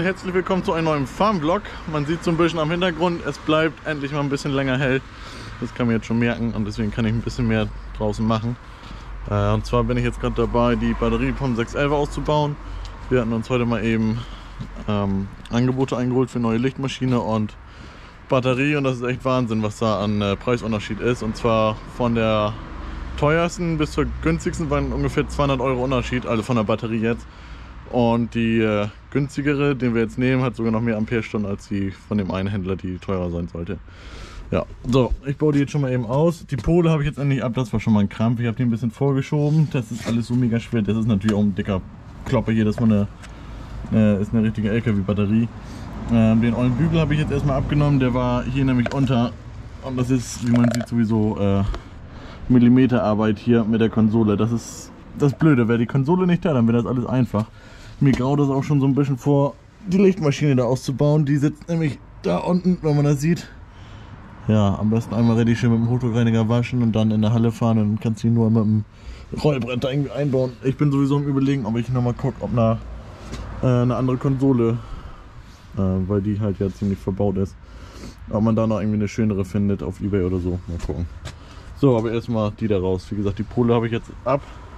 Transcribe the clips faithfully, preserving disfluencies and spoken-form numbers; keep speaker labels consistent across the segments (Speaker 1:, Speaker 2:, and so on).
Speaker 1: herzlich willkommen zu einem neuen Farm-Vlog. Man sieht so ein bisschen am Hintergrund, es bleibt endlich mal ein bisschen länger hell. Das kann man jetzt schon merken und deswegen kann ich ein bisschen mehr draußen machen. Äh, und zwar bin ich jetzt gerade dabei, die Batterie vom sechs elf auszubauen. Wir hatten uns heute mal eben ähm, Angebote eingeholt für neue Lichtmaschine und Batterie und das ist echt Wahnsinn, was da an äh, Preisunterschied ist. Und zwar von der teuersten bis zur günstigsten waren ungefähr zweihundert Euro Unterschied, also von der Batterie jetzt. Und die äh, günstigere, den wir jetzt nehmen, hat sogar noch mehr Amperestunden als die von dem einen Händler, die teurer sein sollte. Ja, so, ich baue die jetzt schon mal eben aus. Die Pole habe ich jetzt endlich ab, das war schon mal ein Krampf. Ich habe die ein bisschen vorgeschoben, das ist alles so mega schwer. Das ist natürlich auch ein dicker Klopper hier, das war eine, eine, ist eine richtige L K W-Batterie. Ähm, den ollen Bügel habe ich jetzt erstmal abgenommen, der war hier nämlich unter. Und das ist, wie man sieht, sowieso äh, Millimeterarbeit hier mit der Konsole. Das ist das Blöde, wäre die Konsole nicht da, dann wäre das alles einfach. Mir graut das auch schon so ein bisschen vor, die Lichtmaschine da auszubauen. Die sitzt nämlich da unten, wenn man das sieht. Ja, am besten einmal richtig schön mit dem Hochdruckreiniger waschen und dann in der Halle fahren und dann kannst du ihn nur mit dem Rollbrett da irgendwie einbauen. Ich bin sowieso im Überlegen, ob ich nochmal gucke, ob eine, äh, eine andere Konsole, äh, weil die halt ja ziemlich verbaut ist, ob man da noch irgendwie eine schönere findet auf eBay oder so. Mal gucken. So, aber erstmal die da raus. Wie gesagt, die Pole habe ich jetzt ab.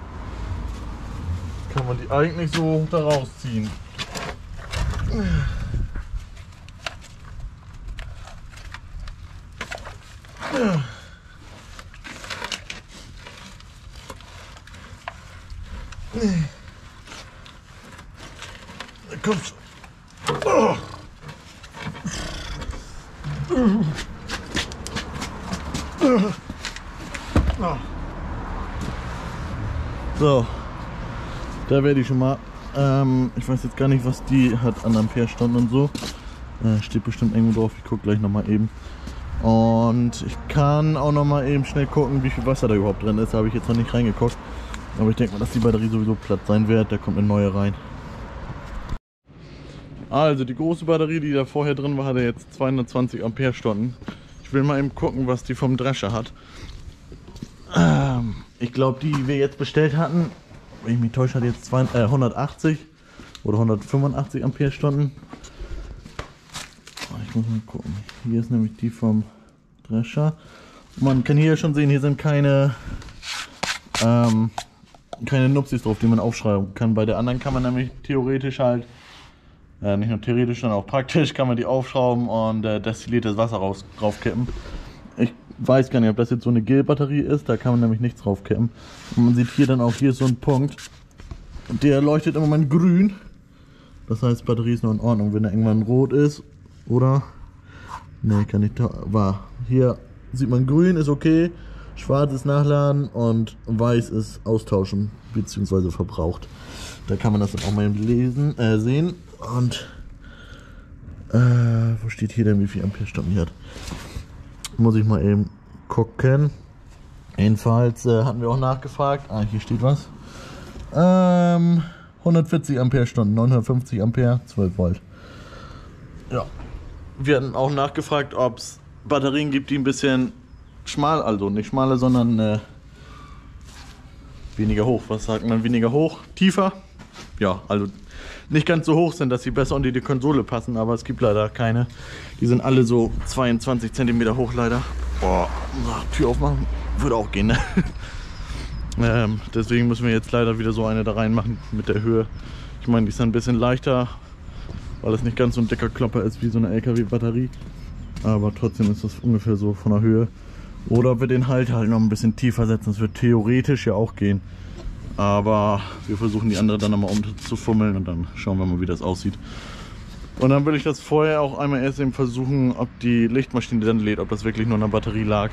Speaker 1: Kann man die eigentlich so da rausziehen. Da kommt's. Oh. So, da werde ich schon mal. Ähm, ich weiß jetzt gar nicht, was die hat an Amperestunden und so. Äh, steht bestimmt irgendwo drauf. Ich gucke gleich noch mal eben. Und ich kann auch noch mal eben schnell gucken, wie viel Wasser da überhaupt drin ist. Da habe ich jetzt noch nicht reingeguckt. Aber ich denke mal, dass die Batterie sowieso platt sein wird. Da kommt eine neue rein. Also die große Batterie, die da vorher drin war, hatte jetzt zweihundertzwanzig Amperestunden. Ich will mal eben gucken, was die vom Drescher hat. Ähm, ich glaube, die, die wir jetzt bestellt hatten, wenn ich mich täusche, hat jetzt zwei, äh, hundertachtzig oder hundertfünfundachtzig Amperestunden. Ich muss mal gucken. Hier ist nämlich die vom Drescher. Man kann hier schon sehen, hier sind keine ähm, keine Nupsis drauf, die man aufschreiben kann. Bei der anderen kann man nämlich theoretisch halt, äh, nicht nur theoretisch, sondern auch praktisch, kann man die aufschrauben und äh, destilliertes Wasser raus, draufkippen. Ich weiß gar nicht, ob das jetzt so eine Gel-Batterie ist, da kann man nämlich nichts draufkippen. Und man sieht hier dann auch, hier ist so ein Punkt, der leuchtet im Moment grün. Das heißt, die Batterie ist noch in Ordnung. Wenn er irgendwann rot ist, oder? Ne, kann nicht, war. Hier sieht man grün, ist okay. Schwarz ist nachladen und weiß ist austauschen bzw. verbraucht. Da kann man das dann auch mal lesen, äh, sehen. Und äh, wo steht hier denn, wie viel Amperestunden hier hat? Muss ich mal eben gucken. Jedenfalls äh, hatten wir auch nachgefragt. Ah, hier steht was. Ähm, hundertvierzig Amperestunden, neunhundertfünfzig Ampere, zwölf Volt. Ja. Wir hatten auch nachgefragt, ob es Batterien gibt, die ein bisschen schmal, also nicht schmaler, sondern äh, weniger hoch. Was sagt man? Weniger hoch? Tiefer? Ja, also nicht ganz so hoch sind, dass sie besser unter die Konsole passen, aber es gibt leider keine. Die sind alle so zweiundzwanzig Zentimeter hoch leider. Boah, Tür aufmachen würde auch gehen, ne? ähm, deswegen müssen wir jetzt leider wieder so eine da reinmachen mit der Höhe. Ich meine, die ist ein bisschen leichter, weil es nicht ganz so ein dicker Klopper ist wie so eine L K W-Batterie. Aber trotzdem ist das ungefähr so von der Höhe. Oder wir den Halt halt noch ein bisschen tiefer setzen. Das wird theoretisch ja auch gehen. Aber wir versuchen die andere dann nochmal umzufummeln und dann schauen wir mal, wie das aussieht. Und dann will ich das vorher auch einmal erst eben versuchen, ob die Lichtmaschine dann lädt, ob das wirklich nur an der Batterie lag.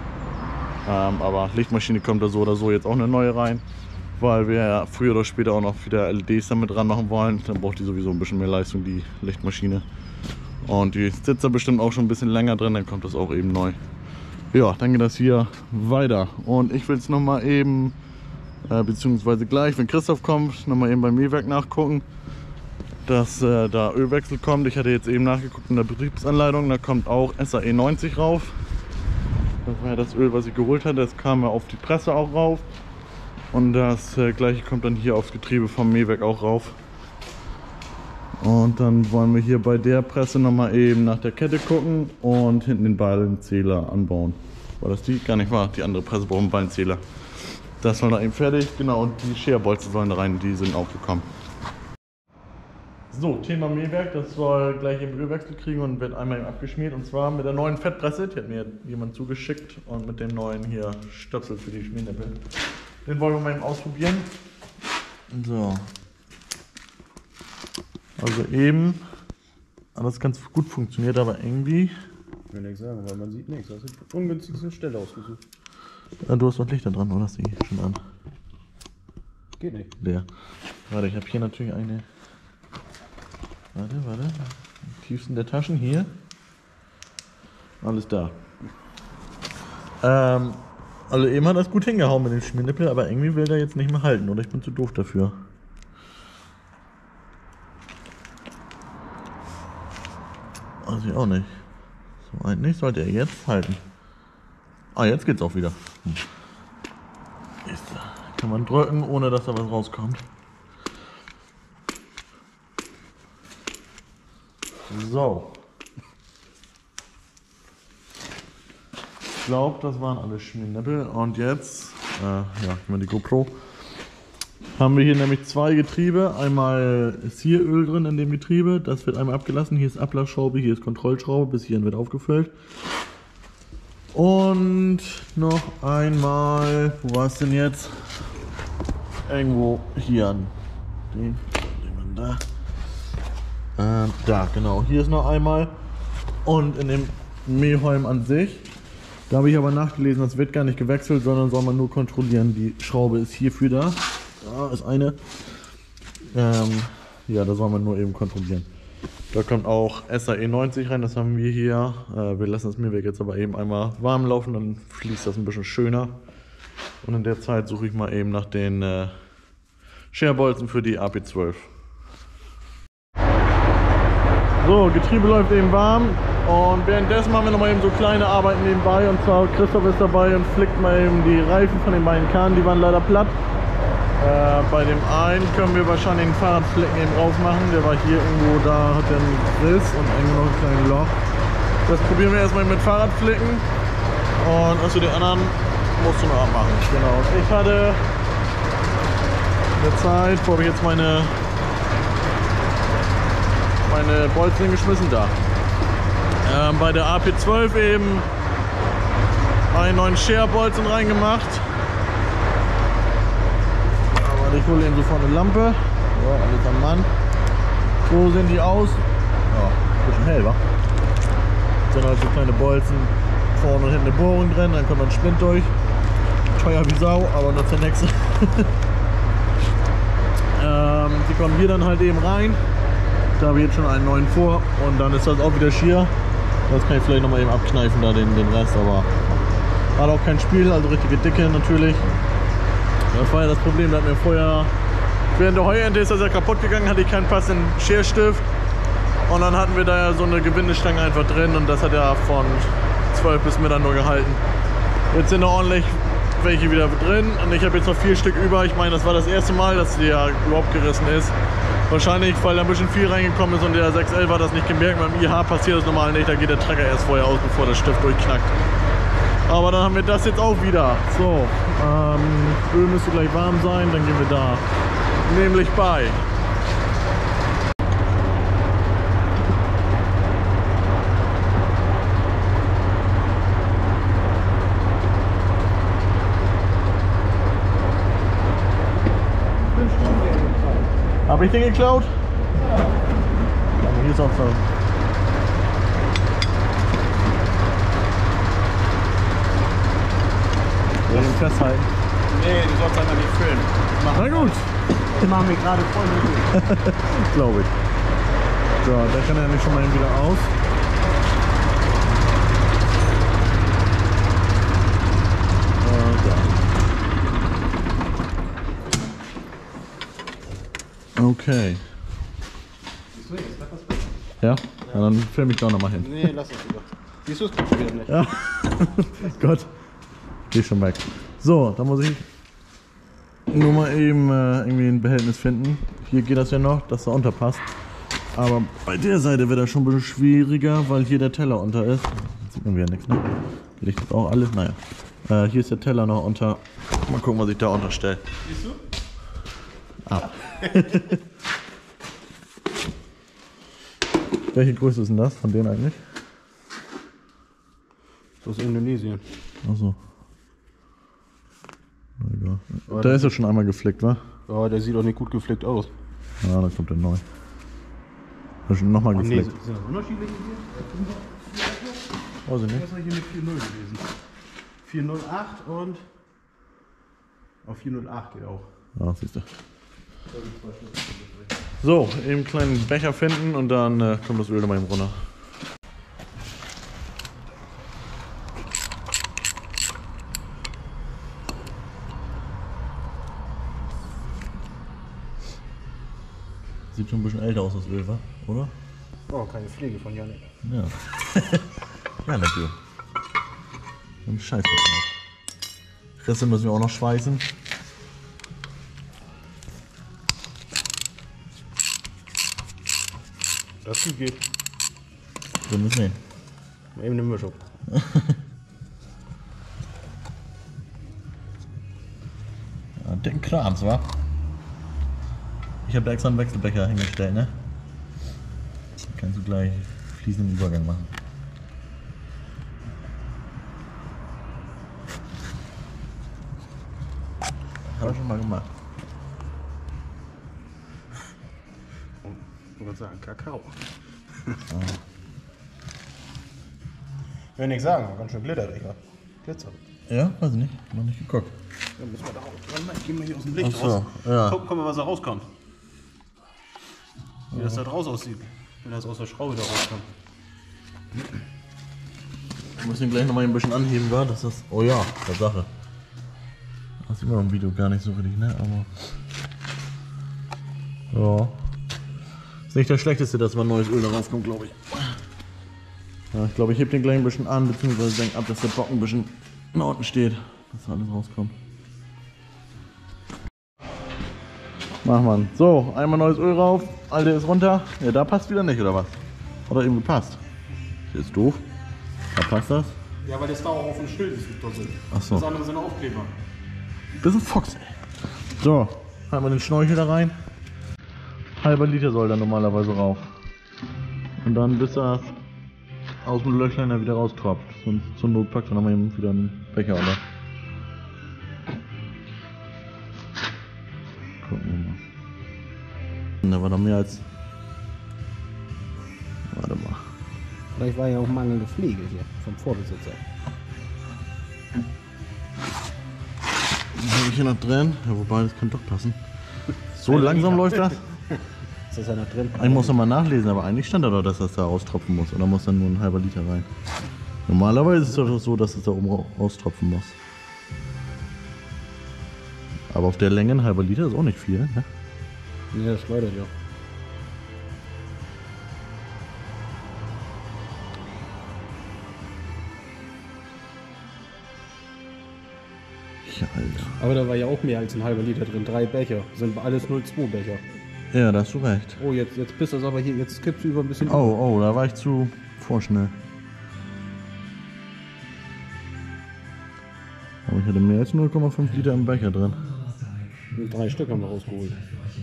Speaker 1: Ähm, aber Lichtmaschine kommt da so oder so jetzt auch eine neue rein, weil wir ja früher oder später auch noch wieder L E Ds damit dran machen wollen. Dann braucht die sowieso ein bisschen mehr Leistung, die Lichtmaschine. Und die sitzt da bestimmt auch schon ein bisschen länger drin, dann kommt das auch eben neu. Ja, dann geht das hier weiter. Und ich will es nochmal eben, äh, beziehungsweise gleich, wenn Christoph kommt, nochmal eben beim E-Werk nachgucken, dass äh, da Ölwechsel kommt. Ich hatte jetzt eben nachgeguckt in der Betriebsanleitung, da kommt auch S A E neunzig rauf. Das war ja das Öl, was ich geholt hatte, das kam ja auf die Presse auch rauf. Und das äh, gleiche kommt dann hier aufs Getriebe vom Mähwerk auch rauf. Und dann wollen wir hier bei der Presse nochmal eben nach der Kette gucken und hinten den Ballenzähler anbauen. War das die? Gar nicht wahr. Die andere Presse braucht einen Ballenzähler. Das soll noch eben fertig. Genau, und die Scherbolzen sollen da rein, die sind auch gekommen. So, Thema Mähwerk, das soll gleich im Ölwechsel kriegen und wird einmal eben abgeschmiert. Und zwar mit der neuen Fettpresse, die hat mir jemand zugeschickt. Und mit dem neuen hier Stöpsel für die Schmiernippel. Den wollen wir mal eben ausprobieren. So. Also eben, alles ganz gut funktioniert, aber irgendwie...
Speaker 2: Ich will nichts sagen, weil man sieht nichts. Das ist die ungünstigste Stelle ausgesucht.
Speaker 1: Ja, du hast noch Lichter dran, oder? Ist die schon an?
Speaker 2: Geht nicht.
Speaker 1: Der. Warte, ich habe hier natürlich eine... Warte, warte. Im tiefsten der Taschen hier. Alles da. Ähm, also eben hat das gut hingehauen mit dem Schmiernippel, aber irgendwie will der jetzt nicht mehr halten, oder? Ich bin zu doof dafür. Weiß ich auch nicht. So eigentlich sollte er jetzt halten. Ah, jetzt geht's auch wieder. Hm. Ist, kann man drücken, ohne dass da was rauskommt. So. Ich glaube, das waren alle Schmiernippel. Und jetzt, äh, ja, mal die GoPro. Haben wir hier nämlich zwei Getriebe. Einmal ist hier Öl drin in dem Getriebe. Das wird einmal abgelassen. Hier ist Ablassschraube, hier ist Kontrollschraube. Bis hierhin wird aufgefüllt. Und noch einmal, wo war es denn jetzt? Irgendwo hier an. Den, den da. Äh, da, genau. Hier ist noch einmal. Und in dem Mähholm an sich. Da habe ich aber nachgelesen, das wird gar nicht gewechselt, sondern soll man nur kontrollieren. Die Schraube ist hierfür da. Da ist eine. Ähm, ja, da soll man nur eben kontrollieren. Da kommt auch S A E neunzig rein, das haben wir hier. Äh, wir lassen das Mähwerk jetzt aber eben einmal warm laufen, dann fließt das ein bisschen schöner. Und in der Zeit suche ich mal eben nach den äh, Scherbolzen für die A P zwölf. So, Getriebe läuft eben warm und währenddessen machen wir noch mal eben so kleine Arbeiten nebenbei. Und zwar Christoph ist dabei und flickt mal eben die Reifen von den beiden Kahnen, die waren leider platt. Äh, bei dem einen können wir wahrscheinlich den Fahrradflecken eben rausmachen. Der war hier irgendwo, da hat er einen Riss und irgendwo noch ein kleines Loch. Das probieren wir erstmal mit Fahrradflicken. Und also den anderen musst du noch abmachen. Genau. Und ich hatte in der Zeit, wo habe ich jetzt meine meine Bolzen geschmissen da. Ähm, bei der A P zwölf eben einen neuen Scherbolzen reingemacht. Aber ich hole eben sofort eine Lampe. So, alles am Mann. So sehen die aus. Ja, ein bisschen hell, wa? Sind halt so kleine Bolzen. Vorne und hinten eine Bohrung drin, dann kommt ein Splint durch. Teuer wie Sau, aber das ist der nächste. ähm, die kommen hier dann halt eben rein. Da habe ich jetzt schon einen neuen vor und dann ist das auch wieder schier. Das kann ich vielleicht noch mal eben abkneifen, da den, den Rest, aber hat auch kein Spiel, also richtige Dicke natürlich. Das war ja das Problem, da hat mir vorher, während der Heuernte ist das ja kaputt gegangen, hatte ich keinen passenden Scherstift und dann hatten wir da ja so eine Gewindestange einfach drin und das hat ja von zwölf bis Mittag nur gehalten. Jetzt sind da ordentlich welche wieder drin und ich habe jetzt noch vier Stück über. Ich meine, das war das erste Mal, dass die ja überhaupt gerissen ist. Wahrscheinlich, weil da ein bisschen viel reingekommen ist und der sechs elf hat das nicht gemerkt. Beim I H passiert das normal nicht, da geht der Trecker erst vorher aus, bevor der Stift durchknackt. Aber dann haben wir das jetzt auch wieder. So, ähm, Öl müsste gleich warm sein, dann gehen wir da nämlich bei. Habe ich den geklaut? Ja. Aber hier ist auch so. Soll ich ihn festhalten?
Speaker 2: Nee, du sollst einfach nicht filmen.
Speaker 1: Na gut.
Speaker 2: Ich mache mich gerade voll mit.
Speaker 1: Glaube ich. So, der kann ja nicht schon mal wieder aus. Okay. Ja? Ja, dann filme ich da nochmal hin.
Speaker 2: Nee, lass es wieder. Siehst du, es kommt schon wieder nicht.
Speaker 1: Ja. Gott. Geh schon weg. So, da muss ich nur mal eben äh, irgendwie ein Behältnis finden. Hier geht das ja noch, dass da unterpasst. Aber bei der Seite wird das schon ein bisschen schwieriger, weil hier der Teller unter ist. Jetzt sieht man wieder nichts, ne? Licht ist auch alles, naja. Äh, hier ist der Teller noch unter. Mal gucken, was ich da unterstelle.
Speaker 2: Siehst du?
Speaker 1: Ah. Welche Größe ist denn das von denen eigentlich?
Speaker 2: Das ist Indonesien.
Speaker 1: Achso. Egal. Der ist ja schon einmal geflickt, wa?
Speaker 2: Ja, der sieht auch nicht gut geflickt aus.
Speaker 1: Ja, dann kommt der neu. Hast du nochmal
Speaker 2: Oh, nee,
Speaker 1: geflickt?
Speaker 2: sind das unterschiedliche hier?
Speaker 1: Weiß ich nicht.
Speaker 2: Das ist hier mit vier null gewesen. vier null acht und auf vier null acht geht auch.
Speaker 1: Ja, siehst du. So, eben einen kleinen Becher finden und dann äh, kommt das Öl nochmal eben runter. Sieht schon ein bisschen älter aus, das Öl, wa? Oder?
Speaker 2: Oh, keine Pflege von Janik.
Speaker 1: Ja. Ja, natürlich. Ein Scheiß drauf. Reste müssen wir auch noch schweißen.
Speaker 2: Das geht.
Speaker 1: Wir müssen sehen.
Speaker 2: Eben eine Mischung.
Speaker 1: Ja, dicken Krams, wa? Ich habe da extra einen Wechselbecher hingestellt, ne? Dann kannst du gleich fließenden Übergang machen. Hat er schon mal gemacht.
Speaker 2: Ich würde sagen, Kakao. Ich will nichts sagen, ganz schön Glitter, Digga. Glitzer.
Speaker 1: Ja, weiß ich nicht. Noch nicht geguckt.
Speaker 2: Dann müssen wir da raus. Warte mal, ich geh mal hier aus dem Licht
Speaker 1: Ach so,
Speaker 2: raus.
Speaker 1: ja.
Speaker 2: Guck, guck mal, was da rauskommt. Wie das da draus aussieht. Wenn das aus der Schraube da rauskommt.
Speaker 1: Wir müssen ihn gleich noch mal ein bisschen anheben, wa? Das ist. Oh ja, Tatsache. Das sieht man im Video gar nicht so richtig, ne? Aber. Ja. Ist nicht das Schlechteste, dass mal neues Öl darauf kommt, glaube ich. Ja, ich glaube, ich heb den gleich ein bisschen an, beziehungsweise denke ab, dass der Bock ein bisschen nach unten steht, dass da alles rauskommt. Mach man. So, einmal neues Öl rauf, alte ist runter. Ja, da passt wieder nicht, oder was? Hat er eben gepasst. Hier ist doof. Da passt das.
Speaker 2: Ja, weil das da auch auf dem Schild ist doppelt.
Speaker 1: Ach so.
Speaker 2: Das andere sind Aufkleber.
Speaker 1: Bisschen Fox, ey. So, halten wir den Schnorchel da rein. Halber Liter soll da normalerweise rauf. Und dann bis das aus dem Löchlein da wieder raustropft. Sonst zur Not packt dann nochmal eben wieder einen Becher oder. Gucken wir mal. Und da war noch mehr als. Warte mal.
Speaker 2: Vielleicht war ja auch mangelnde Pflege hier vom Vorbesitzer.
Speaker 1: Habe ich hier noch drin? Ja, wobei, das könnte doch passen. So langsam läuft das?
Speaker 2: Ist das ja noch drin?
Speaker 1: Ich muss noch mal nachlesen, aber eigentlich stand da doch, dass das da raustropfen muss. Oder muss dann nur ein halber Liter rein? Normalerweise ist es doch so, dass es da oben raustropfen muss. Aber auf der Länge ein halber Liter ist auch nicht viel, ne?
Speaker 2: Ja, das schleudert ja.
Speaker 1: Ja, Alter.
Speaker 2: Aber da war ja auch mehr als ein halber Liter drin. Drei Becher. Sind alles null Komma zwei Becher.
Speaker 1: Ja, da hast du recht.
Speaker 2: Oh, jetzt, jetzt bist du es aber hier. Jetzt kippst du über ein bisschen.
Speaker 1: Oh, oh, da war ich zu vorschnell. Aber ich hatte mehr als null Komma fünf Liter im Becher drin.
Speaker 2: Und drei Stück haben wir rausgeholt.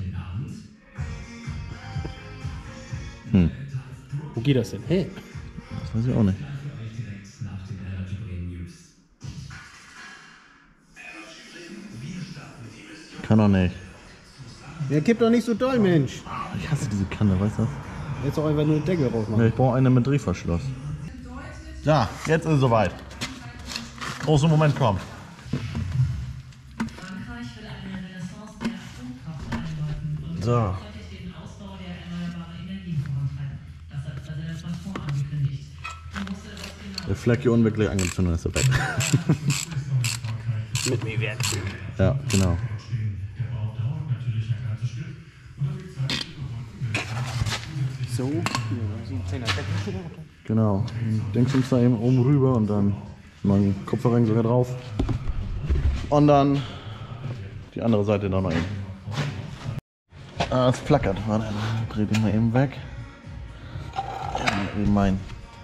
Speaker 1: Hm.
Speaker 2: Wo geht das denn? Hä?
Speaker 1: Das weiß ich auch nicht. Kann doch nicht.
Speaker 2: Der kippt doch nicht so doll, Mensch.
Speaker 1: Ich hasse diese Kanne, weißt du?
Speaker 2: Jetzt auch einfach nur den Deckel rausmachen.
Speaker 1: Ja, ich brauche eine mit Drehverschluss. Ja, jetzt ist es soweit. Großer Moment kommt.
Speaker 3: Frankreich will eine Renaissance der Atomkraft einläuten und
Speaker 1: So.
Speaker 3: gleichzeitig den Ausbau der erneuerbaren Energien vorantreiben. Das hat Präsident Macron angekündigt. Er musste etwas genau.
Speaker 1: Der Fleck hier unwirklich angezündet ist, er weg.
Speaker 2: Mit mir werden.
Speaker 1: Ja, genau.
Speaker 2: So. Ja, so ein kleiner Deckel.
Speaker 1: Genau. Denkst du uns da eben oben rüber und dann mal einen Kupferring sogar drauf. Und dann die andere Seite da noch eben. Ah, es flackert. Warte, dreh den mal eben weg. Eben mein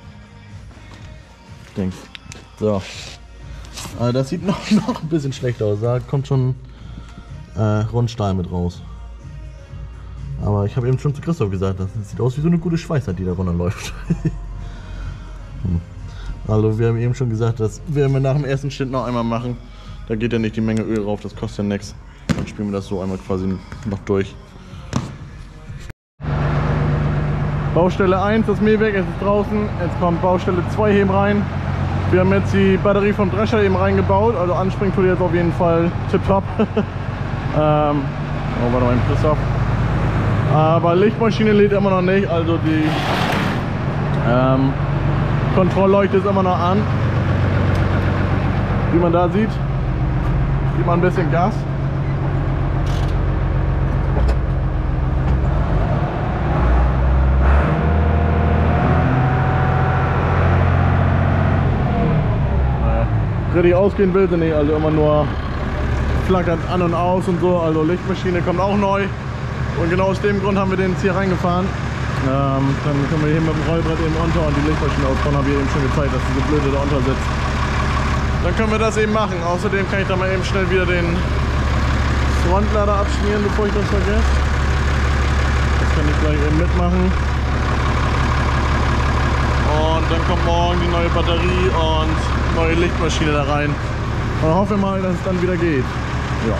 Speaker 1: Dings. So. Also das sieht noch, noch ein bisschen schlecht aus. Da kommt schon äh, Rundstahl mit raus. Aber ich habe eben schon zu Christoph gesagt, das sieht aus wie so eine gute Schweißer, die da runterläuft. hm. Also wir haben eben schon gesagt, das werden wir nach dem ersten Schnitt noch einmal machen. Da geht ja nicht die Menge Öl drauf, das kostet ja nichts. Dann spielen wir das so einmal quasi noch durch. Baustelle eins, das Mähwerk ist draußen. Jetzt kommt Baustelle zwei eben rein. Wir haben jetzt die Batterie vom Drescher eben reingebaut. Also anspringen tut jetzt auf jeden Fall tipptopp. ähm, oh, warte mal, Christoph. Aber Lichtmaschine lädt immer noch nicht. Also die ähm, Kontrollleuchte ist immer noch an. Wie man da sieht, gibt man ein bisschen Gas. Richtig ausgehen will sie nicht, also immer nur flackert an und aus und so. Also Lichtmaschine kommt auch neu und genau aus dem Grund haben wir den jetzt hier reingefahren. Ähm, dann können wir hier mit dem Rollbrett eben unter und die Lichtmaschine ausbauen, habe ich eben schon gezeigt, dass diese Blöde da unter sitzt. Dann können wir das eben machen. Außerdem kann ich da mal eben schnell wieder den Frontlader abschmieren, bevor ich das vergesse. Das kann ich gleich eben mitmachen. Und dann kommt morgen die neue Batterie und neue Lichtmaschine da rein. Und dann hoffen wir mal, dass es dann wieder geht. Ja.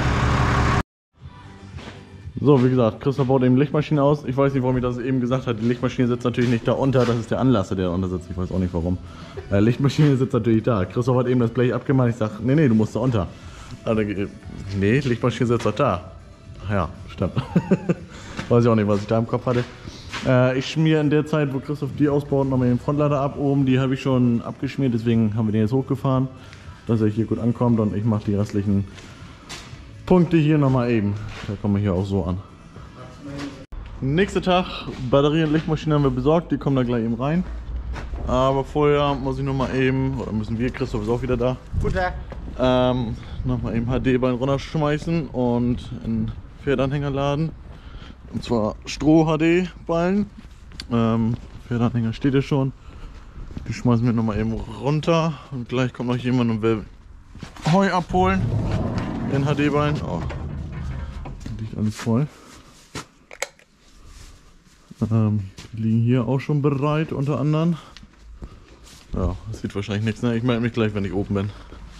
Speaker 1: So, wie gesagt, Christoph baut eben Lichtmaschine aus. Ich weiß nicht, warum ich das eben gesagt habe. Die Lichtmaschine sitzt natürlich nicht da unter. Das ist der Anlasser, der da unter sitzt. Ich weiß auch nicht warum. Äh, Lichtmaschine sitzt natürlich da. Christoph hat eben das Blech abgemacht. Ich sage, nee, nee, du musst da unter. Also, nee, Lichtmaschine sitzt doch da. Ach ja, stimmt. Weiß ich auch nicht, was ich da im Kopf hatte. Äh, ich schmiere in der Zeit, wo Christoph die ausbaut, nochmal den Frontlader ab oben. Die habe ich schon abgeschmiert, deswegen haben wir den jetzt hochgefahren, dass er hier gut ankommt und ich mache die restlichen Punkte hier nochmal eben. Da kommen wir hier auch so an. Nächster Tag, Batterie und Lichtmaschine haben wir besorgt, die kommen da gleich eben rein. Aber vorher muss ich nochmal eben, oder müssen wir, Christoph ist auch wieder da.
Speaker 2: Guten Tag.
Speaker 1: Ähm, nochmal eben H D-Bein runterschmeißen und in Pferdanhänger laden. Und zwar Stroh-H D-Ballen. Ähm, Pferdanhänger steht ja schon. Die schmeißen wir nochmal eben runter. Und gleich kommt noch jemand und will Heu abholen. In H D-Ballen. Oh, liegt alles voll. Ähm, die liegen hier auch schon bereit, unter anderem. Ja, das sieht wahrscheinlich nichts. Ne? Ich melde mich gleich, wenn ich oben bin.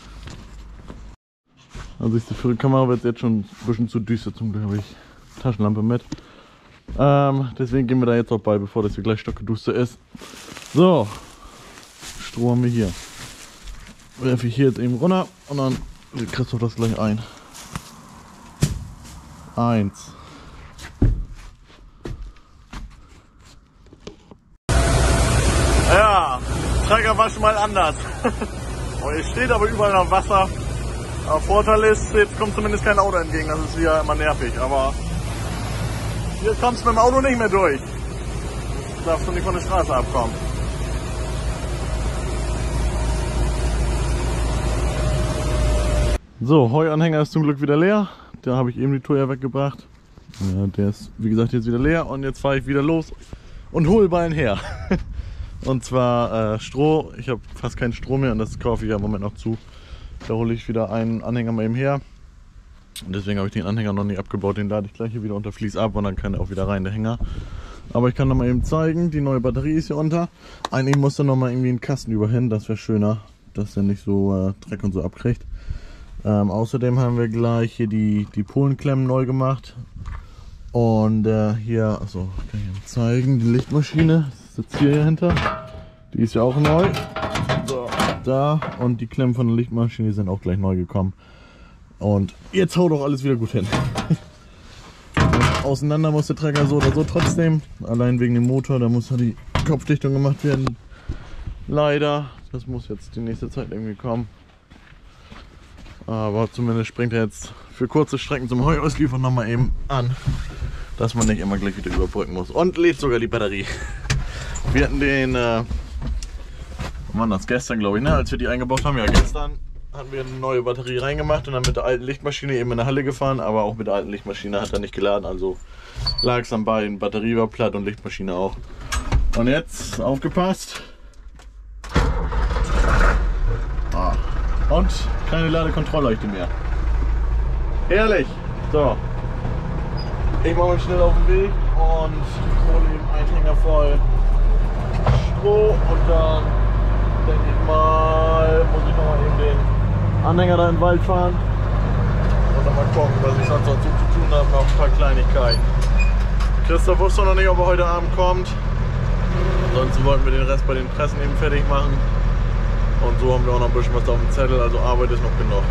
Speaker 1: Also ich, für die Kamera wird es jetzt schon ein bisschen zu düster, zum Glück habe ich Taschenlampe mit. Ähm, deswegen gehen wir da jetzt auch bei, bevor das hier gleich stockgeduster ist. So, Stroh haben wir hier. Werfe ich hier jetzt eben runter und dann lädt Christoph das gleich ein. Eins. Ja, Träger war schon mal anders. Und es steht aber überall noch Wasser. Aber Vorteil ist, jetzt kommt zumindest kein Auto entgegen, das ist ja immer nervig, aber hier kommst du mit dem Auto nicht mehr durch. Du darfst du nicht von der Straße abkommen. So, Heuanhänger ist zum Glück wieder leer. Da habe ich eben die Tour ja weggebracht. Ja, der ist wie gesagt jetzt wieder leer und jetzt fahre ich wieder los und hole Ballen her. Und zwar äh, Stroh. Ich habe fast keinen Stroh mehr und das kaufe ich ja im Moment noch zu. Da hole ich wieder einen Anhänger mal eben her. Und deswegen habe ich den Anhänger noch nicht abgebaut. Den lade ich gleich hier wieder unter Vlies ab und dann kann er auch wieder rein, der Hänger. Aber ich kann noch mal eben zeigen, die neue Batterie ist hier unter. Eigentlich muss da noch mal irgendwie ein Kasten über hin, das wäre schöner, dass der nicht so äh, Dreck und so abkriegt. Ähm, außerdem haben wir gleich hier die, die Polenklemmen neu gemacht. Und äh, hier, also kann ich Ihnen zeigen, die Lichtmaschine sitzt hier hinter. Die ist ja auch neu. So, da und die Klemmen von der Lichtmaschine sind auch gleich neu gekommen. Und jetzt haut auch alles wieder gut hin. Auseinander muss der Trecker so oder so trotzdem. Allein wegen dem Motor, da muss ja die Kopfdichtung gemacht werden. Leider, das muss jetzt die nächste Zeit irgendwie kommen. Aber zumindest springt er jetzt für kurze Strecken zum Heuausliefern nochmal eben an, dass man nicht immer gleich wieder überbrücken muss. Und lädt sogar die Batterie. Wir hatten den, äh, wann das gestern glaube ich, ne? Als wir die eingebaut haben, ja gestern, hatten wir eine neue Batterie reingemacht und dann mit der alten Lichtmaschine eben in der Halle gefahren, aber auch mit der alten Lichtmaschine hat er nicht geladen, also lag es an beiden. Batterie war platt und Lichtmaschine auch. Und jetzt aufgepasst. Ah. Und keine Ladekontrollleuchte mehr. Herrlich. So. Ich mache mich schnell auf den Weg und hole eben einen Hänger voll Stroh und dann denke ich mal, muss ich nochmal eben den Anhänger da in den Wald fahren und dann mal gucken, was ich sonst noch zu tun habe, noch ein paar Kleinigkeiten. Christoph wusste noch nicht, ob er heute Abend kommt. Ansonsten wollten wir den Rest bei den Pressen eben fertig machen. Und so haben wir auch noch ein bisschen was auf dem Zettel, also Arbeit ist noch genug.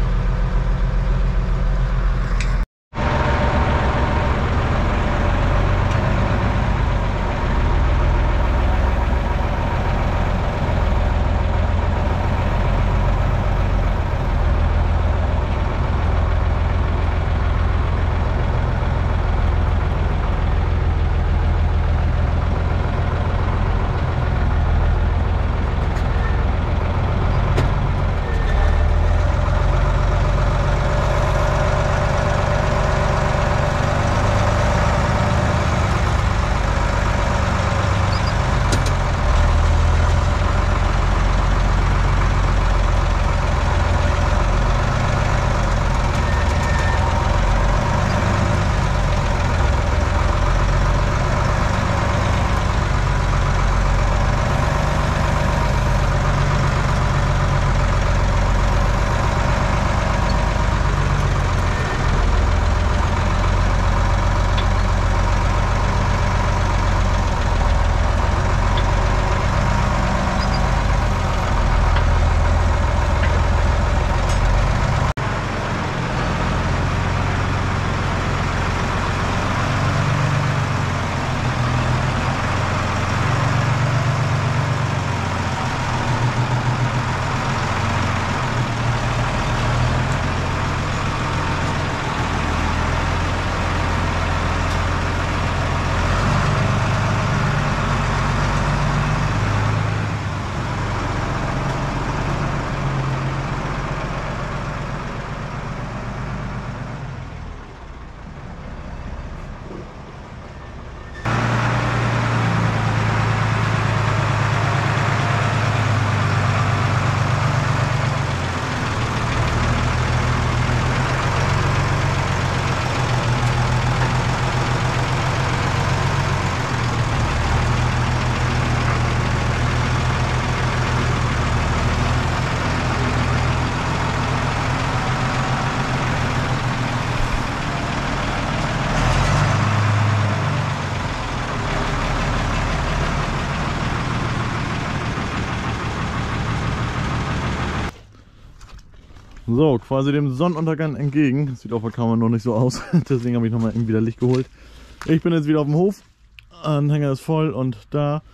Speaker 1: So, quasi dem Sonnenuntergang entgegen. Sieht auf der Kamera noch nicht so aus, deswegen habe ich nochmal irgendwie wieder Licht geholt. Ich bin jetzt wieder auf dem Hof, Anhänger ist voll und da.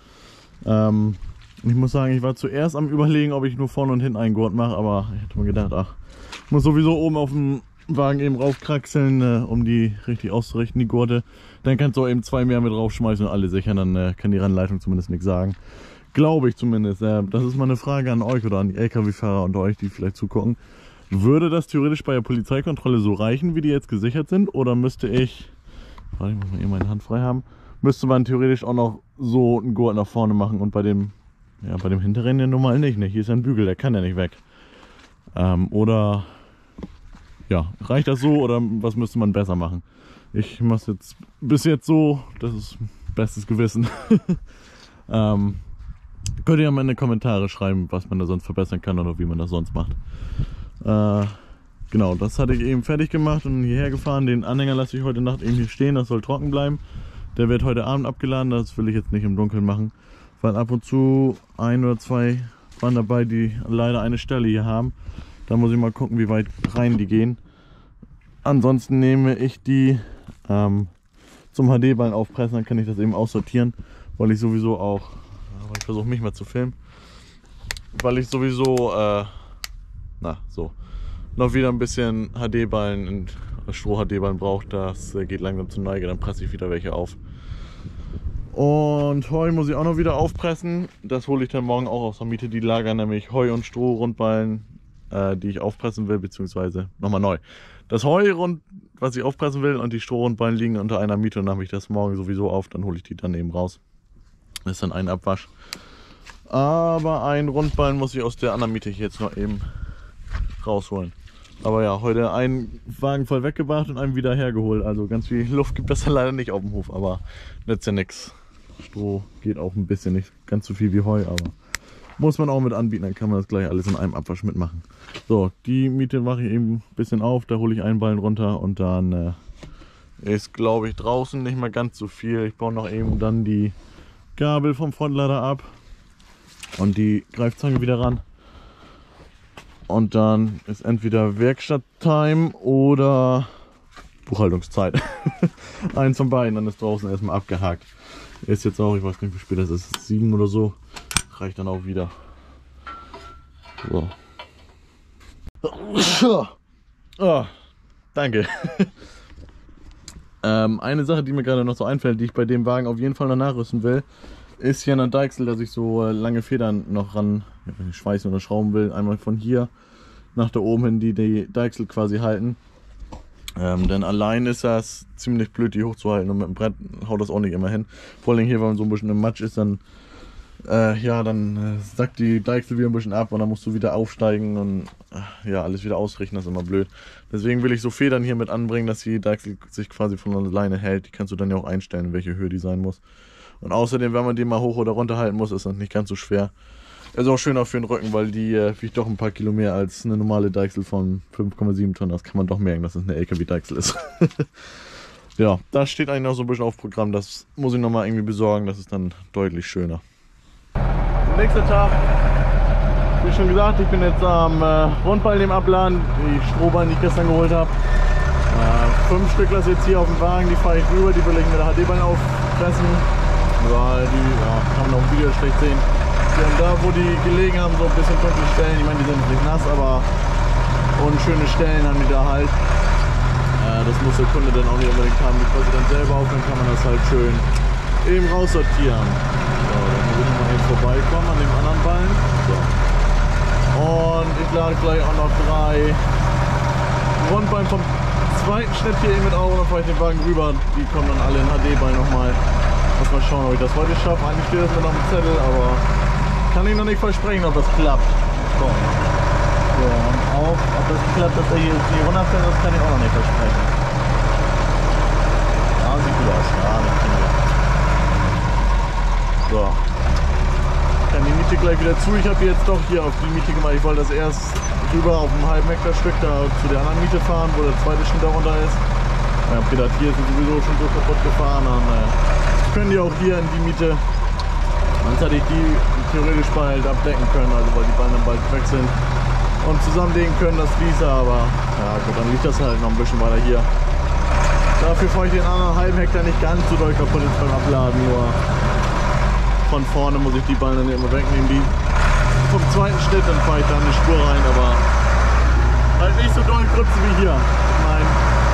Speaker 1: Ähm, ich muss sagen, ich war zuerst am Überlegen, ob ich nur vorne und hinten einen Gurt mache, aber ich hätte mir gedacht, ach, ich muss sowieso oben auf dem Wagen eben raufkraxeln, äh, um die richtig auszurichten, die Gurte. Dann kannst du auch eben zwei mehr mit raufschmeißen und alle sichern, dann äh, kann die Rennleitung zumindest nichts sagen. Glaube ich zumindest. Äh, das ist mal eine Frage an euch oder an die L K W-Fahrer unter euch, die vielleicht zugucken. Würde das theoretisch bei der Polizeikontrolle so reichen, wie die jetzt gesichert sind? Oder müsste ich, warte, ich muss mal eben meine Hand frei haben, müsste man theoretisch auch noch so einen Gurt nach vorne machen und bei dem, ja, bei dem Hinterrennen ja normal nicht, ne? Hier ist ein Bügel, der kann ja nicht weg. Ähm, oder, ja, reicht das so oder was müsste man besser machen? Ich mache es jetzt bis jetzt so, das ist bestes Gewissen. ähm, könnt ihr mal in die Kommentare schreiben, was man da sonst verbessern kann oder wie man das sonst macht. Äh, genau, das hatte ich eben fertig gemacht und hierher gefahren. Den Anhänger lasse ich heute Nacht eben hier stehen, das soll trocken bleiben. Der wird heute Abend abgeladen, das will ich jetzt nicht im Dunkeln machen, weil ab und zu ein oder zwei waren dabei, die leider eine Stelle hier haben. Da muss ich mal gucken, wie weit rein die gehen. Ansonsten nehme ich die ähm, zum H D-Ballen aufpressen, dann kann ich das eben aussortieren, weil ich sowieso auch, aber ich versuche mich mal zu filmen, weil ich sowieso äh, na so noch wieder ein bisschen H D-Ballen, Stroh-H D-Ballen braucht. Das geht langsam zur Neige, dann presse ich wieder welche auf. Und Heu muss ich auch noch wieder aufpressen. Das hole ich dann morgen auch aus der Miete. Die lagern nämlich Heu und Stroh-Rundballen, äh, die ich aufpressen will, beziehungsweise nochmal neu. Das Heu, rund, was ich aufpressen will, und die Stroh-Rundballen liegen unter einer Miete und dann habe ich das morgen sowieso auf. Dann hole ich die dann eben raus. Das ist dann ein Abwasch. Aber einen Rundballen muss ich aus der anderen Miete hier jetzt noch eben rausholen. Aber ja, heute einen Wagen voll weggebracht und einen wieder hergeholt. Also ganz viel Luft gibt es ja leider nicht auf dem Hof, aber nützt ja nichts. Stroh geht auch ein bisschen, nicht ganz so viel wie Heu, aber muss man auch mit anbieten, dann kann man das gleich alles in einem Abwasch mitmachen. So, die Miete mache ich eben ein bisschen auf, da hole ich einen Ballen runter und dann äh, ist, glaube ich, draußen nicht mehr ganz so viel. Ich baue noch eben dann die Gabel vom Frontlader ab und die Greifzange wieder ran. Und dann ist entweder Werkstatttime oder Buchhaltungszeit. Eins von beiden, dann ist draußen erstmal abgehakt. Ist jetzt auch, ich weiß nicht wie spät das ist, sieben oder so. Reicht dann auch wieder. So. Oh, danke. ähm, eine Sache, die mir gerade noch so einfällt, die ich bei dem Wagen auf jeden Fall noch nachrüsten will, ist hier an der Deichsel, dass ich so äh, lange Federn noch ran ja, schweißen oder schrauben will. Einmal von hier nach da oben hin, die die Deichsel quasi halten. Ähm, denn allein ist das ziemlich blöd, die hochzuhalten, und mit dem Brett haut das auch nicht immer hin. Vor allem hier, wenn man so ein bisschen im Matsch ist, dann äh, ja, dann äh, sackt die Deichsel wieder ein bisschen ab und dann musst du wieder aufsteigen und äh, ja, alles wieder ausrichten, das ist immer blöd. Deswegen will ich so Federn hier mit anbringen, dass die Deichsel sich quasi von alleine hält. Die kannst du dann ja auch einstellen, in welche Höhe die sein muss. Und außerdem, wenn man die mal hoch oder runter halten muss, ist das nicht ganz so schwer. Ist auch schöner für den Rücken, weil die äh, wiegt doch ein paar Kilo mehr als eine normale Deichsel von fünf Komma sieben Tonnen. Das kann man doch merken, dass es eine L K W-Deichsel ist. Ja, das steht eigentlich noch so ein bisschen auf Programm. Das muss ich nochmal irgendwie besorgen. Das ist dann deutlich schöner. Nächster Tag. Wie schon gesagt, ich bin jetzt am äh, Rundballen im Abladen. Die Strohballen, die ich gestern geholt habe. Äh, fünf Stück lasse ich jetzt hier auf dem Wagen. Die fahre ich rüber. Die will ich mit der H D-Ballen auffressen. Weil die, ja, kann man auf dem Video schlecht sehen. Die haben da, wo die gelegen haben, so ein bisschen dunkle Stellen. Ich meine, die sind nicht nass, aber unschöne Stellen haben die da halt. Äh, das muss der Kunde dann auch nicht unbedingt haben. Die quasi dann selber auf, dann kann man das halt schön eben raussortieren. So, dann muss ich nochmal eben vorbeikommen an dem anderen Ballen. So. Und ich lade gleich auch noch drei Rundballen vom zweiten Schnitt hier eben mit auf. Und dann fahre ich den Wagen rüber. Die kommen dann alle in H D-Ballen nochmal. Muss mal schauen, ob ich das heute schaffe. Eigentlich steht das mir noch im Zettel, aber kann ich noch nicht versprechen, ob das klappt. So. So, und auch, ob das klappt, dass er hier die runterfällt, das kann ich auch noch nicht versprechen. Ja, sieht gut aus. Ja, das kriegen wir. So. Ich kann die Miete gleich wieder zu. Ich habe jetzt doch hier auf die Miete gemacht. Ich wollte das erst rüber auf einem halben Hektar Stück da zu der anderen Miete fahren, wo der zweite Schnitt darunter ist. Ich habe gedacht, hier sind sowieso schon so kaputt gefahren. Und, äh, können die auch hier in die Miete. Sonst hätte ich die theoretisch bald abdecken können, also weil die Ballen dann bald weg sind und zusammenlegen können, das Fließe, aber ja gut, dann liegt das halt noch ein bisschen weiter hier. Dafür fahre ich den anderen halben Hektar nicht ganz so doll kaputt jetzt beim Abladen, nur von vorne muss ich die Ballen dann immer wegnehmen, die vom zweiten Schnitt, dann fahre ich da eine Spur rein, aber halt nicht so doll grützen wie hier. Ich meine,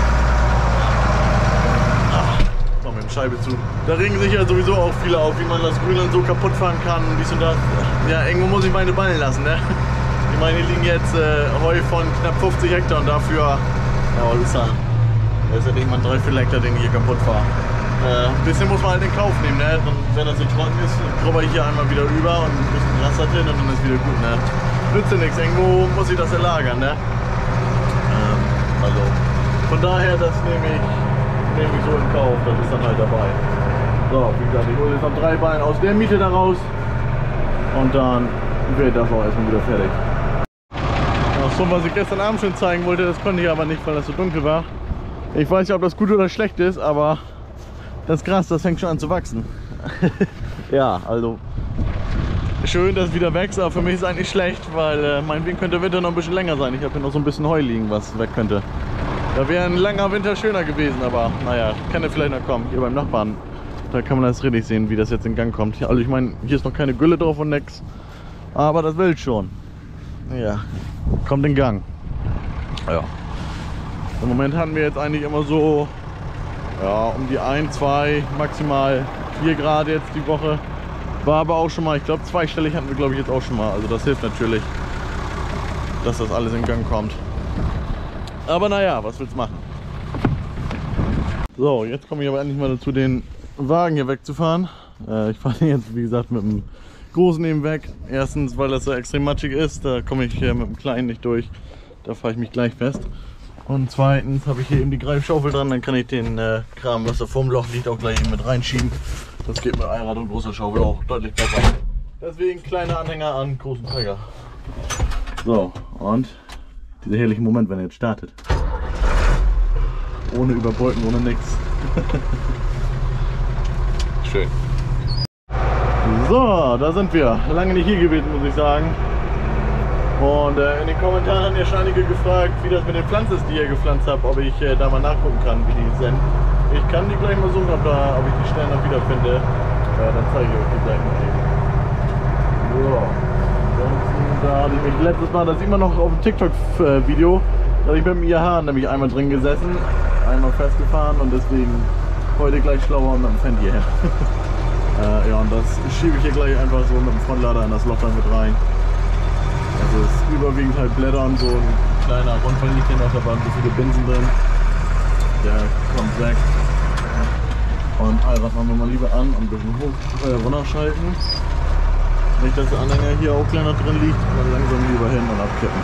Speaker 1: Scheibe zu. Da regen sich ja sowieso auch viele auf, wie man das Grünland so kaputt fahren kann und dies und das. Ja, irgendwo muss ich meine Ballen lassen, ne? Ich meine, hier liegen jetzt äh, Heu von knapp fünfzig Hektar und dafür, ja, was ist das? Das ist ja nicht mal ein Dreiviertel Hektar, den ich hier kaputt fahre. Äh, ein bisschen muss man halt in Kauf nehmen, ne? Und wenn das so trocken ist, drüber ich hier einmal wieder über und ein bisschen Wasser drin und dann ist wieder gut, ne? Nützt ja nichts, irgendwo muss ich das erlagern, ne? Ähm, also, von daher, das nehme ich nehme ich so in Kauf, das ist dann halt dabei. So, wie gesagt, ich hole jetzt noch drei Ballen aus der Miete da raus und dann wird das auch erstmal wieder fertig. Ja, so, was ich gestern Abend schon zeigen wollte, das konnte ich aber nicht, weil das so dunkel war. Ich weiß nicht, ob das gut oder schlecht ist, aber das Gras, das fängt schon an zu wachsen. Ja, also schön, dass es wieder wächst, aber für mich ist es eigentlich schlecht, weil äh, meinetwegen könnte der Winter noch ein bisschen länger sein. Ich habe hier noch so ein bisschen Heu liegen, was weg könnte. Da wäre ein langer Winter schöner gewesen, aber naja, kann ja vielleicht noch kommen. Hier beim Nachbarn, da kann man das richtig sehen, wie das jetzt in Gang kommt. Also ich meine, hier ist noch keine Gülle drauf und nix, aber das will schon. Ja, kommt in Gang. Ja. Im Moment hatten wir jetzt eigentlich immer so ja, um die ein, zwei, maximal vier Grad jetzt die Woche. War aber auch schon mal, ich glaube zweistellig hatten wir glaube ich jetzt auch schon mal. Also das hilft natürlich, dass das alles in Gang kommt. Aber naja, was willst du machen? So, jetzt komme ich aber endlich mal dazu, den Wagen hier wegzufahren. Äh, ich fahre jetzt wie gesagt mit dem Großen eben weg. Erstens, weil das so extrem matschig ist, da komme ich äh, mit dem Kleinen nicht durch. Da fahre ich mich gleich fest. Und zweitens habe ich hier eben die Greifschaufel dran, dann kann ich den äh, Kram, was da vorm Loch liegt, auch gleich eben mit reinschieben. Das geht mit Einrad und großer Schaufel auch deutlich besser. Deswegen kleiner Anhänger an großen Träger. So, und dieser herrliche Moment, wenn er jetzt startet. Ohne Überbeuten, ohne nichts. Schön. So, da sind wir. Lange nicht hier gewesen, muss ich sagen. Und äh, in den Kommentaren haben ja schon einige gefragt, wie das mit den Pflanzen ist, die ihr gepflanzt habt, ob ich äh, da mal nachgucken kann, wie die sind. Ich kann die gleich mal suchen, ob, da, ob ich die Stellen noch wiederfinde. Äh, dann zeige ich euch die gleich mal eben. So. Ansonsten, da hatte ich mich letztes Mal, das sieht man noch auf dem TikTok-Video, da habe ich mit dem I H nämlich einmal drin gesessen, einmal festgefahren und deswegen heute gleich schlauer mit dem Fan hierher. äh, ja, und das schiebe ich hier gleich einfach so mit dem Frontlader in das Loch dann mit rein. Also es ist überwiegend halt Blättern, so ein kleiner Rundfall liegt hier noch, da waren ein bisschen Binsen drin. Der kommt weg. Und Allrad machen wir mal lieber an und ein bisschen hoch äh, runterschalten. Nicht, dass der Anhänger hier auch kleiner drin liegt, aber langsam lieber hin und abkippen.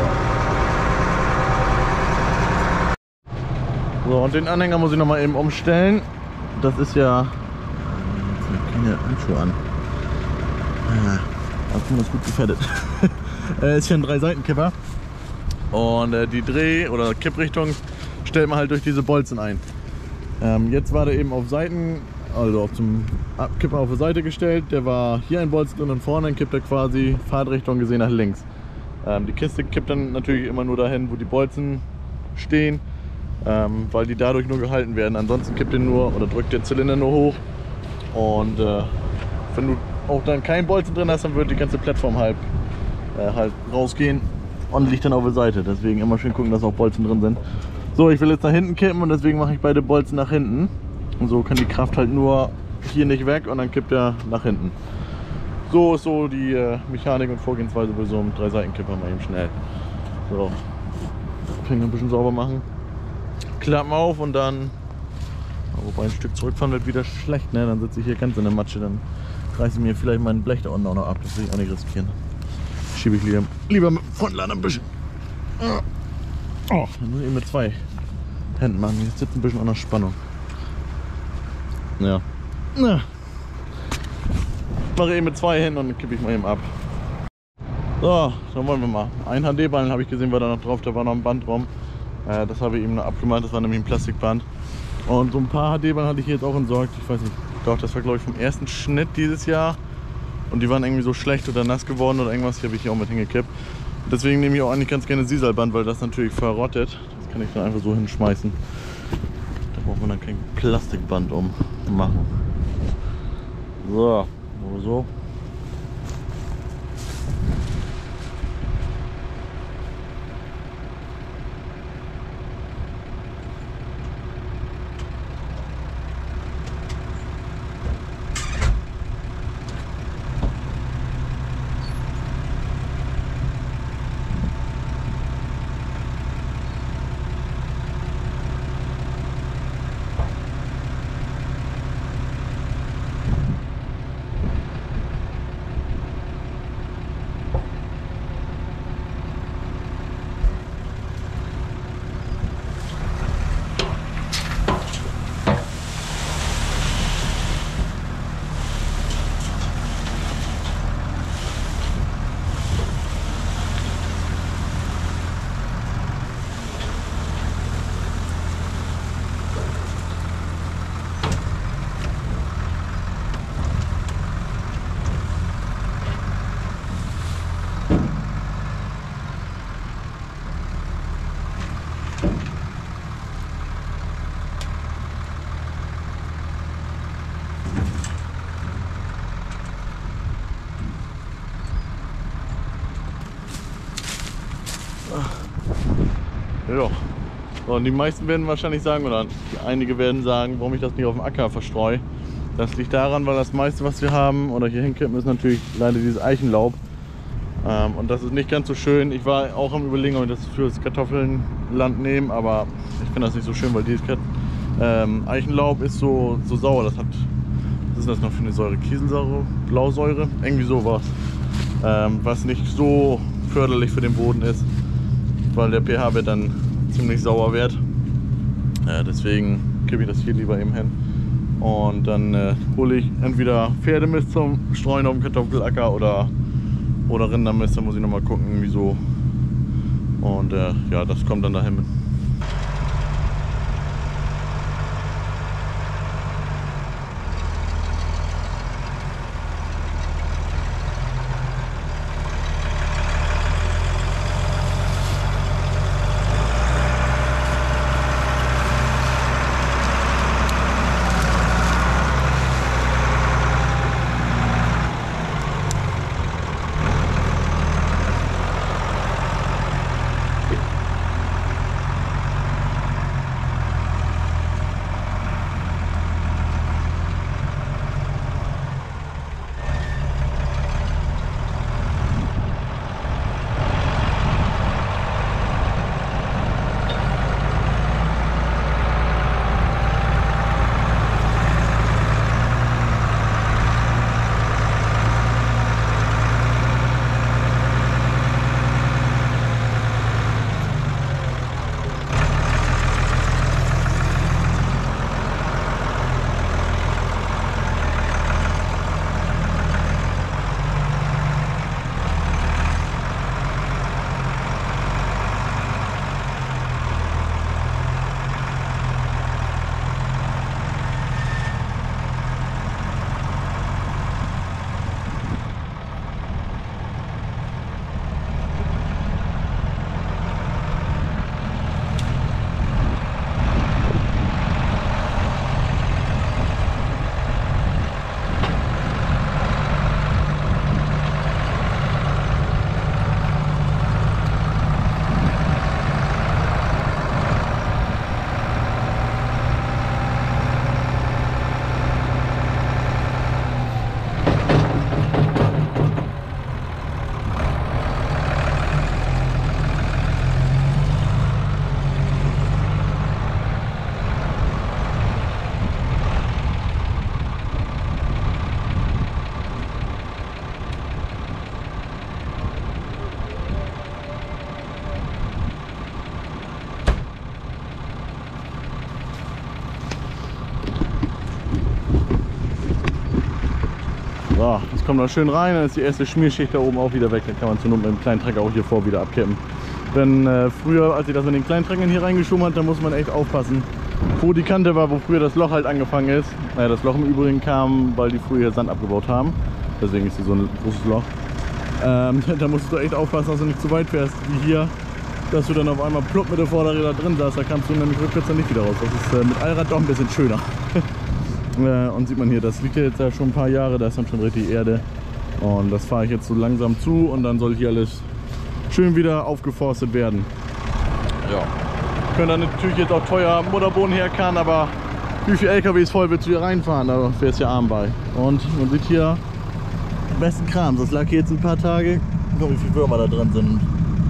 Speaker 1: Ja. So, und den Anhänger muss ich noch mal eben umstellen. Das ist ja... Jetzt habe ich keine Handschuhe an. Ja, das ist gut gefettet. Ist hier ein Drei-Seiten-Kipper. Und äh, die Dreh- oder Kipprichtung stellt man halt durch diese Bolzen ein. Ähm, jetzt war der eben auf Seiten, also auf zum Kipper auf die Seite gestellt. Der war hier ein Bolzen drin und vorne, dann kippt er quasi Fahrtrichtung gesehen nach links. Ähm, die Kiste kippt dann natürlich immer nur dahin, wo die Bolzen stehen, ähm, weil die dadurch nur gehalten werden. Ansonsten kippt er nur oder drückt der Zylinder nur hoch. Und äh, wenn du auch dann keinen Bolzen drin hast, dann wird die ganze Plattform halb äh, halt rausgehen und liegt dann auf der Seite. Deswegen immer schön gucken, dass auch Bolzen drin sind. So, ich will jetzt nach hinten kippen und deswegen mache ich beide Bolzen nach hinten. Und so kann die Kraft halt nur hier nicht weg und dann kippt er nach hinten. So ist so die äh, Mechanik und Vorgehensweise bei so einem Drei-Seiten-Kipper mal eben schnell. So, Finger ein bisschen sauber machen, Klappen auf und dann, wobei ein Stück zurückfahren wird wieder schlecht, ne? Dann sitze ich hier ganz in der Matsche, dann reiße ich mir vielleicht meinen Blech da unten auch noch ab, das will ich auch nicht riskieren. Schiebe ich lieber, lieber mit dem Frontlader ein bisschen. Oh, dann muss ich eben mit zwei Händen machen, jetzt sitzt ein bisschen an der Spannung. Ja. Na. Mache eben mit zwei Händen und dann kippe ich mal eben ab. So, dann wollen wir mal. Ein H D-Ballen habe ich gesehen, war da noch drauf, da war noch ein Band drum. Äh, das habe ich eben noch abgemacht, das war nämlich ein Plastikband. Und so ein paar H D-Ballen hatte ich hier jetzt auch entsorgt. Ich weiß nicht, doch, das war glaube ich vom ersten Schnitt dieses Jahr. Und die waren irgendwie so schlecht oder nass geworden oder irgendwas, die habe ich hier auch mit hingekippt. Und deswegen nehme ich auch eigentlich ganz gerne Sisalband, weil das natürlich verrottet. Das kann ich dann einfach so hinschmeißen. Da braucht man dann kein Plastikband um machen. So, so. Ja. So, und die meisten werden wahrscheinlich sagen, oder einige werden sagen, warum ich das nicht auf dem Acker verstreue. Das liegt daran, weil das meiste, was wir haben oder hier hinkippen, ist natürlich leider dieses Eichenlaub. Ähm, und das ist nicht ganz so schön. Ich war auch am Überlegen, ob ich das für das Kartoffelnland nehme, aber ich finde das nicht so schön, weil dieses ähm, Eichenlaub ist so, so sauer. Das, hat, das ist das noch für eine Säure? Kieselsäure? Blausäure? Irgendwie sowas. Ähm, was nicht so förderlich für den Boden ist, weil der pH-Wert dann ziemlich sauer wird. Äh, deswegen gebe ich das hier lieber eben hin. Und dann äh, hole ich entweder Pferdemist zum Streuen auf dem Kartoffelacker oder, oder Rindermist. Da muss ich nochmal gucken, wieso. Und äh, ja, das kommt dann dahin mit. So, das kommt da schön rein, dann ist die erste Schmierschicht da oben auch wieder weg. Dann kann man zur Not mit dem kleinen Trecker auch hier vor wieder abkippen. Denn äh, früher, als ich das mit den kleinen Treckern hier reingeschoben hat, da muss man echt aufpassen, wo die Kante war, wo früher das Loch halt angefangen ist. Naja, das Loch im Übrigen kam, weil die früher Sand abgebaut haben. Deswegen ist hier so ein großes Loch. Ähm, da musst du echt aufpassen, dass du nicht zu weit fährst, wie hier, dass du dann auf einmal plupp mit der Vorderräder drin saßt. Da kannst du nämlich rückwärts dann nicht wieder raus. Das ist äh, mit Allrad doch ein bisschen schöner. äh, und sieht man hier, das liegt ja jetzt ja schon ein paar Jahre, da ist dann schon richtig Erde. Und das fahre ich jetzt so langsam zu und dann soll hier alles schön wieder aufgeforstet werden. Ja. Können dann natürlich jetzt auch teuer Mutterboden herkarren, aber wie viele L K Ws voll willst du hier reinfahren? Da fährst du ja arm bei. Und man sieht hier besten Kram. Das lag hier jetzt ein paar Tage. Guck mal, wie viele Würmer da drin sind.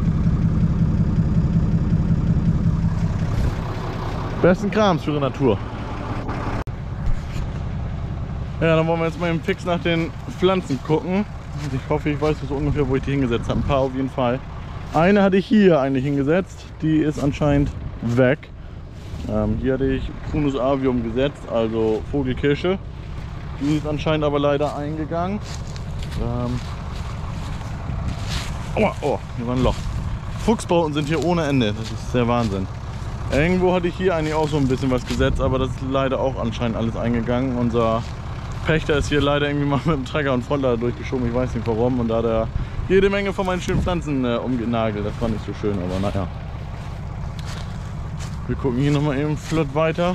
Speaker 1: Besten Krams für die Natur. Ja, dann wollen wir jetzt mal im Fix nach den Pflanzen gucken. Ich hoffe, ich weiß so ungefähr, wo ich die hingesetzt habe. Ein paar auf jeden Fall. Eine hatte ich hier eigentlich hingesetzt. Die ist anscheinend weg. Ähm, hier hatte ich Prunus avium gesetzt, also Vogelkirsche. Die ist anscheinend aber leider eingegangen. Ähm oh, oh, hier war ein Loch. Fuchsbauten sind hier ohne Ende. Das ist der Wahnsinn. Irgendwo hatte ich hier eigentlich auch so ein bisschen was gesetzt, aber das ist leider auch anscheinend alles eingegangen. Unser Pächter ist hier leider irgendwie mal mit dem Trecker und Frontlader durchgeschoben, ich weiß nicht warum. Und da hat er jede Menge von meinen schönen Pflanzen äh, umgenagelt. Das war nicht so schön, aber naja. Wir gucken hier nochmal eben flott weiter.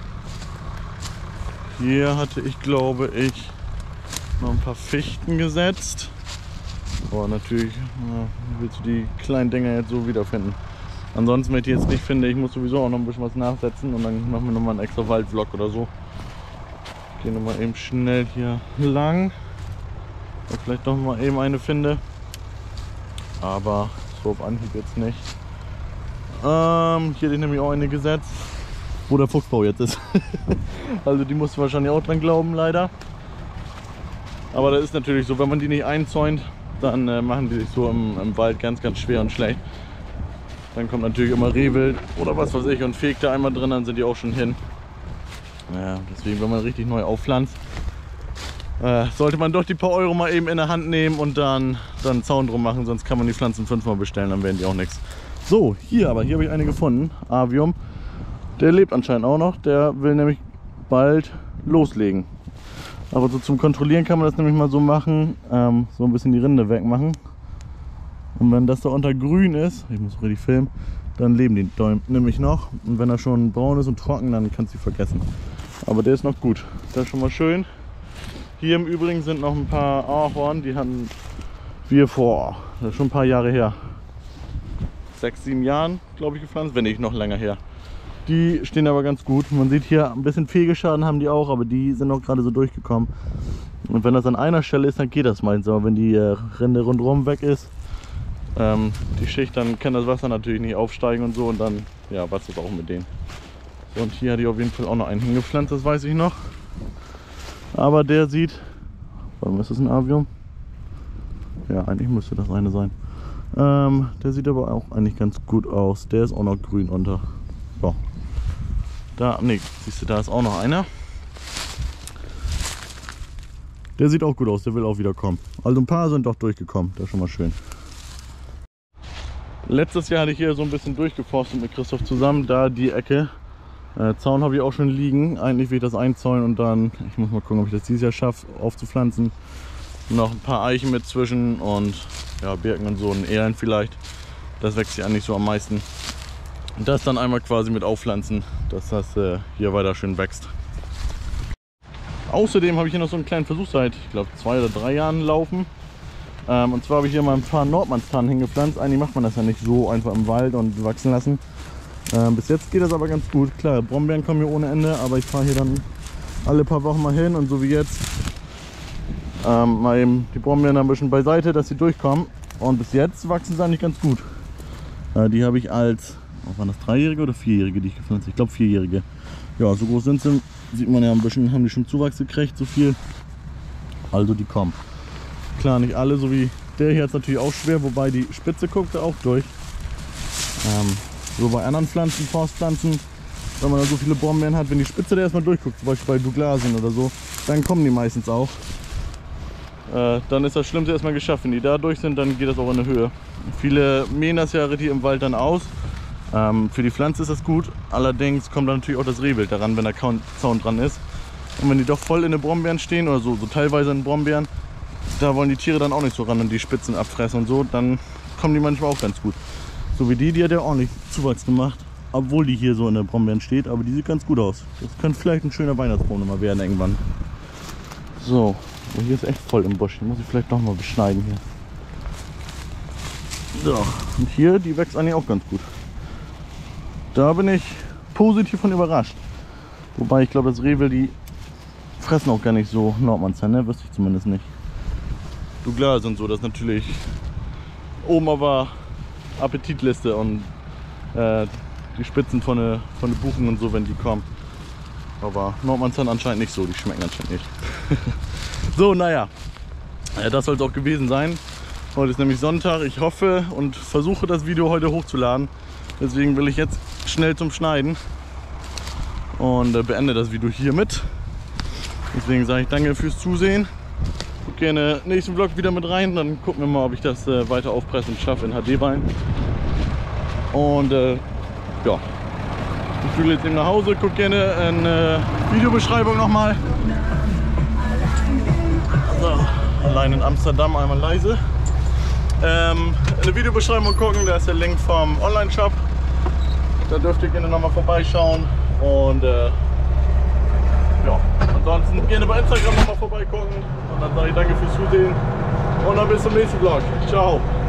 Speaker 1: Hier hatte ich, glaube ich, noch ein paar Fichten gesetzt. Aber natürlich ja, willst du die kleinen Dinger jetzt so wiederfinden. Ansonsten, wenn ich die jetzt nicht finde, ich muss sowieso auch noch ein bisschen was nachsetzen und dann machen wir nochmal einen extra Waldvlog oder so. Gehen nochmal eben schnell hier lang. Und vielleicht noch mal eben eine finde. Aber so auf Anhieb jetzt nicht. Ähm, hier hätte ich nämlich auch eine gesetzt, wo der Fuchsbau jetzt ist. Also die musst du wahrscheinlich auch dran glauben, leider. Aber das ist natürlich so, wenn man die nicht einzäunt, dann äh, machen die sich so im, im Wald ganz, ganz schwer und schlecht. Dann kommt natürlich immer Rehwild oder was weiß ich und fegt da einmal drin, dann sind die auch schon hin. Ja, deswegen, wenn man richtig neu aufpflanzt, äh, sollte man doch die paar Euro mal eben in der Hand nehmen und dann, dann einen Zaun drum machen, sonst kann man die Pflanzen fünfmal bestellen, dann werden die auch nichts. So, hier aber, hier habe ich eine gefunden, Avium. Der lebt anscheinend auch noch, der will nämlich bald loslegen. Aber so zum Kontrollieren kann man das nämlich mal so machen, ähm, so ein bisschen die Rinde wegmachen. Und wenn das da unter grün ist, ich muss richtig filmen, dann leben die Däume nämlich noch. Und wenn er schon braun ist und trocken, dann kannst du sie vergessen. Aber der ist noch gut, das ist schon mal schön. Hier im Übrigen sind noch ein paar Ahorn, die hatten wir vor, das ist schon ein paar Jahre her, sechs, sieben Jahren, glaube ich, gepflanzt, wenn nicht noch länger her. Die stehen aber ganz gut. Man sieht hier ein bisschen Fehlgeschaden haben die auch, aber die sind auch gerade so durchgekommen. Und wenn das an einer Stelle ist, dann geht das meistens. Aber wenn die äh, Rinde rundherum weg ist, ähm, die Schicht, dann kann das Wasser natürlich nicht aufsteigen und so. Und dann, ja, was ist auch mit denen. So, und hier hatte ich auf jeden Fall auch noch einen hingepflanzt, das weiß ich noch. Aber der sieht, warum ist das ein Avium? Ja, eigentlich müsste das eine sein. Ähm, der sieht aber auch eigentlich ganz gut aus. Der ist auch noch grün unter. Ja. Da, ne, siehst du, da ist auch noch einer. Der sieht auch gut aus, der will auch wieder kommen. Also ein paar sind doch durchgekommen, das ist schon mal schön. Letztes Jahr hatte ich hier so ein bisschen durchgeforstet mit Christoph zusammen, da die Ecke. Äh, Zaun habe ich auch schon liegen. Eigentlich will ich das einzäunen und dann, ich muss mal gucken, ob ich das dieses Jahr schaffe, aufzupflanzen. Noch ein paar Eichen mit zwischen und ja, Birken und so, ein Erlen vielleicht. Das wächst hier eigentlich so am meisten. Und das dann einmal quasi mit aufpflanzen, dass das äh, hier weiter schön wächst. Außerdem habe ich hier noch so einen kleinen Versuch seit, ich glaube, zwei oder drei Jahren laufen. Ähm, und zwar habe ich hier mal ein paar Nordmannstannen hingepflanzt. Eigentlich macht man das ja nicht so einfach im Wald und wachsen lassen. Ähm, bis jetzt geht das aber ganz gut. Klar, Brombeeren kommen hier ohne Ende, aber ich fahre hier dann alle paar Wochen mal hin und so wie jetzt ähm, mal eben die Brombeeren ein bisschen beiseite, dass sie durchkommen. Und bis jetzt wachsen sie eigentlich ganz gut. Äh, die habe ich als, oh, waren das dreijährige oder vierjährige, die ich gepflanzt habe? Ich glaube vierjährige. Ja, so groß sind sie. Sieht man ja ein bisschen, haben die schon Zuwachs gekriegt, so viel. Also die kommen. Klar, nicht alle, so wie der hier ist natürlich auch schwer, wobei die Spitze guckt da auch durch. Ähm, so bei anderen Pflanzen, Forstpflanzen, wenn man da so viele Brombeeren hat, wenn die Spitze da erstmal durchguckt, zum Beispiel bei Douglasien oder so, dann kommen die meistens auch. Äh, dann ist das Schlimmste erstmal geschafft. Wenn die da durch sind, dann geht das auch in die Höhe. Viele mähen das ja richtig im Wald dann aus. Ähm, für die Pflanze ist das gut, allerdings kommt dann natürlich auch das Rehwild daran, wenn der Zaun dran ist. Und wenn die doch voll in den Brombeeren stehen oder so, so teilweise in Brombeeren, da wollen die Tiere dann auch nicht so ran und die Spitzen abfressen und so, dann kommen die manchmal auch ganz gut. So wie die, die hat ja ordentlich Zuwachs gemacht, obwohl die hier so in den Brombeeren steht, aber die sieht ganz gut aus. Das könnte vielleicht ein schöner Weihnachtsbaum mal werden irgendwann. So, und hier ist echt voll im Busch, den muss ich vielleicht noch mal beschneiden hier. So, und hier, die wächst eigentlich auch ganz gut. Da bin ich positiv von überrascht. Wobei ich glaube, das Rehwild, die fressen auch gar nicht so Nordmannstannen, ne? Wüsste ich zumindest nicht. Douglas und so, das ist natürlich oben aber Appetitliste und äh, die Spitzen von den von den Buchen und so, wenn die kommen. Aber Nordmannstannen anscheinend nicht so, die schmecken anscheinend nicht. So, naja, äh, das soll es auch gewesen sein. Heute ist nämlich Sonntag. Ich hoffe und versuche das Video heute hochzuladen. Deswegen will ich jetzt schnell zum Schneiden und äh, beende das Video hiermit. Deswegen sage ich danke fürs Zusehen. Guck gerne nächsten Vlog wieder mit rein, dann gucken wir mal, ob ich das äh, weiter aufpressen schaffe in H D rein. Und äh, ja, ich fliege jetzt eben nach Hause. Guck gerne in äh, Videobeschreibung nochmal. Also, allein in Amsterdam einmal leise. Ähm, in der Videobeschreibung gucken, da ist der Link vom Online-Shop. Da dürft ihr gerne nochmal vorbeischauen. Und äh, ja, ansonsten gerne bei Instagram nochmal vorbeigucken. Und dann sage ich danke fürs Zusehen. Und dann bis zum nächsten Vlog. Ciao.